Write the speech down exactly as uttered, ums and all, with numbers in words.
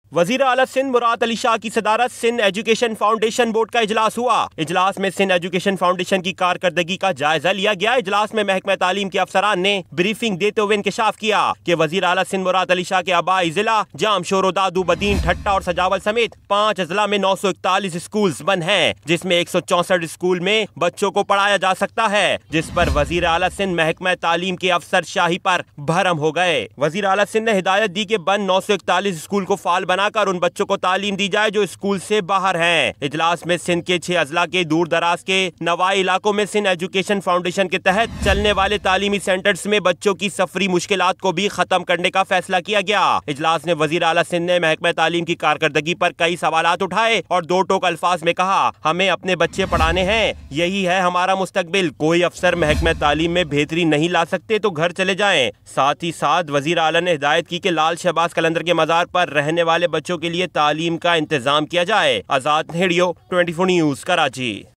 वजीर आला सिंध मुराद अली शाह की सदारत सिंध एजुकेशन फाउंडेशन बोर्ड का इजलास हुआ। इजलास में सिंध एजुकेशन फाउंडेशन की कारकर्दगी का जायजा लिया गया। इजलास में महकमा तालीम के अफसरान ने ब्रीफिंग देते हुए इंकशाफ किया कि वजीर आला सिंध मुराद अली शाह के आबाई जिला जाम शोरो दादू बदीन ठट्टा और सजावल समेत पाँच अजला में नौ सौ इकतालीस स्कूल बंद हैं, जिसमें एक सौ चौसठ स्कूल में बच्चों को पढ़ाया जा सकता है, जिस पर वजीर आला सिंध महकमा तालीम के अफसर शाही पर भरम हो गए। वजीर आला सिंध ने हिदायत दी कि बंद नौ सौ इकतालीस स्कूल को फाल बनाकर उन बच्चों को तालीम दी जाए जो स्कूल से बाहर हैं। इजलास में सिंध के छह अजला के दूर दराज के नवाई इलाकों में सिंध एजुकेशन फाउंडेशन के तहत चलने वाले तालीमी सेंटर्स में बच्चों की सफरी मुश्किलात को भी खत्म करने का फैसला किया गया। इजलास ने वजीर आला सिंध ने महकमा तालीम की कारकर्दगी पर कई सवालात उठाए और दो टोक अल्फाज में कहा, हमें अपने बच्चे पढ़ाने हैं, यही है हमारा मुस्तकबिल। कोई अफसर महकमा तालीम में बेहतरी नहीं ला सकते तो घर चले जाएं। साथ ही साथ वजीर आला ने हिदायत की कि लाल शहबाज कलंदर के मजार पर रहने वाले बच्चों के लिए तालीम का इंतजाम किया जाए। आजाद रेडियो चौबीस न्यूज़ कराची।